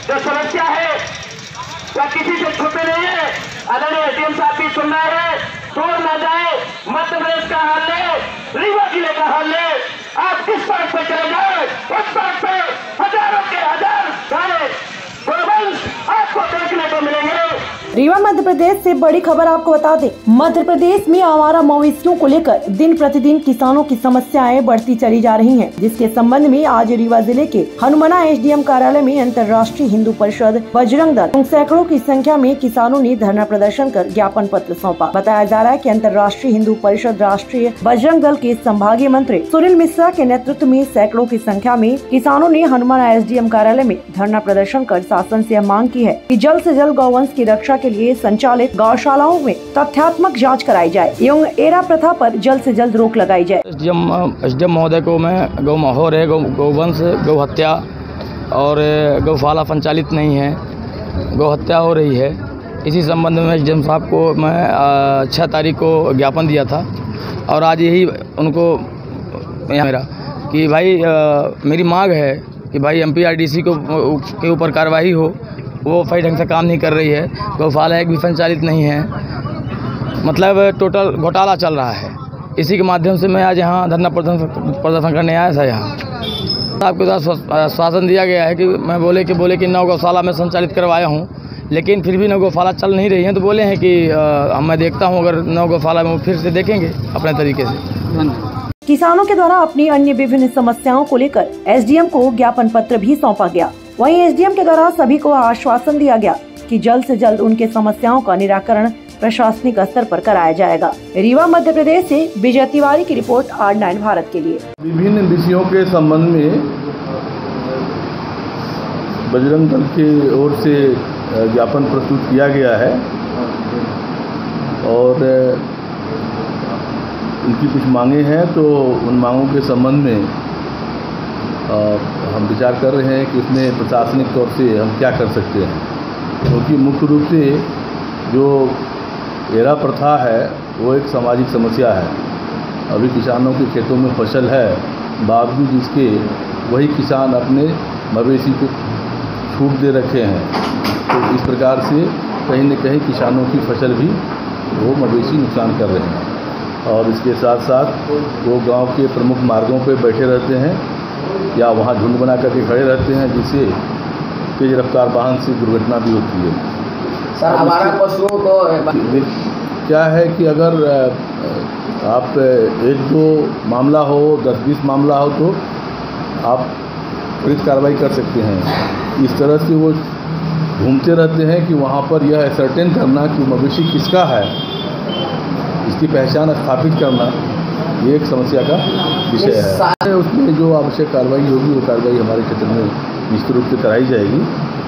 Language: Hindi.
जो समस्या है वह किसी से छुपे नहीं है। आदरणीय एसडीएम साहब भी सुन रहे हैं, दूर न जाए, मध्य प्रदेश का हाल ले, रीवा जिले का हाल ले, आप किस सड़क पे चले जाए उस सड़क पे हजारों के हजार गाय गोवंश आपको देखने को मिलेंगे। रीवा मध्य प्रदेश से बड़ी खबर आपको बता दें, मध्य प्रदेश में आवारा मवेशियों को लेकर दिन प्रतिदिन किसानों की समस्याएं बढ़ती चली जा रही हैं, जिसके संबंध में आज रीवा जिले के हनुमाना एसडीएम कार्यालय में अंतर्राष्ट्रीय हिंदू परिषद बजरंग दल सैकड़ों की संख्या में किसानों ने धरना प्रदर्शन कर ज्ञापन पत्र सौंपा। बताया जा रहा है कि अंतर्राष्ट्रीय हिंदू परिषद राष्ट्रीय बजरंग दल के संभागीय मंत्री सुनील मिश्रा के नेतृत्व में सैकड़ों की संख्या में किसानों ने हनुमाना एसडीएम कार्यालय में धरना प्रदर्शन कर शासन से मांग की है कि जल्द से जल्द गौवंश की रक्षा के लिए संचालित गौशालाओं में तथ्यात्मक जांच कराई जाए एवं एरा प्रथा पर जल्द से जल्द रोक लगाई जाए। एसडीएम महोदय को मैं गौ महोर है, गौवंश, गौ हत्या और गौशाला संचालित नहीं है, गौ हत्या हो रही है। इसी संबंध में एसडीएम साहब को मैं 6 तारीख को ज्ञापन दिया था और आज यही उनको मेरा कि भाई मेरी मांग है कि भाई एमपीआरडीसी के ऊपर कार्रवाई हो। वो सही ढंग से काम नहीं कर रही है, गौशाला एक भी संचालित नहीं है, मतलब टोटल घोटाला चल रहा है। इसी के माध्यम से मैं आज यहाँ धरना प्रदर्शन करने आया था। यहाँ आपके साथ शासन दिया गया है कि मैं बोले कि नौ गौशाला में संचालित करवाया हूँ, लेकिन फिर भी नौ गौशाला चल नहीं रही है। तो बोले हैं कि मैं देखता हूँ, अगर नौ गौशाला में फिर से देखेंगे अपने तरीके से। किसानों के द्वारा अपनी अन्य विभिन्न समस्याओं को लेकर एसडीएम को ज्ञापन पत्र भी सौंपा गया। वहीं एसडीएम के द्वारा सभी को आश्वासन दिया गया कि जल्द से जल्द उनके समस्याओं का निराकरण प्रशासनिक स्तर पर कराया जाएगा। रीवा मध्य प्रदेश से विजय तिवारी की रिपोर्ट, R9 भारत के लिए। विभिन्न विषयों के संबंध में बजरंग दल की ओर से ज्ञापन प्रस्तुत किया गया है और उनकी कुछ मांगे हैं, तो उन मांगों के संबंध में हम विचार कर रहे हैं कि उसमें प्रशासनिक तौर से हम क्या कर सकते हैं, क्योंकि मुख्य रूप से जो एरा प्रथा है वो एक सामाजिक समस्या है। अभी किसानों के खेतों में फसल है, बावजूद इसके वही किसान अपने मवेशी को छूट दे रखे हैं। तो इस प्रकार से कहीं न कहीं किसानों की फसल भी वो मवेशी नुकसान कर रहे हैं और इसके साथ साथ वो गांव के प्रमुख मार्गों पर बैठे रहते हैं या वहाँ झुंड बना करके खड़े रहते हैं, जिससे तेज रफ्तार वाहन से दुर्घटना भी होती है। सर, हमारा पशुओं को क्या है कि अगर आप 1-2 मामला हो, 10-20 मामला हो तो आप त्वरित कार्रवाई कर सकते हैं। इस तरह से वो घूमते रहते हैं कि वहाँ पर यह सर्टेन करना कि मवेशी किसका है, इसकी पहचान स्थापित करना, ये एक समस्या का विषय है। उसमें जो आवश्यक कार्रवाई होगी वो कार्रवाई हमारे क्षेत्र में निश्चित रूप से कराई जाएगी।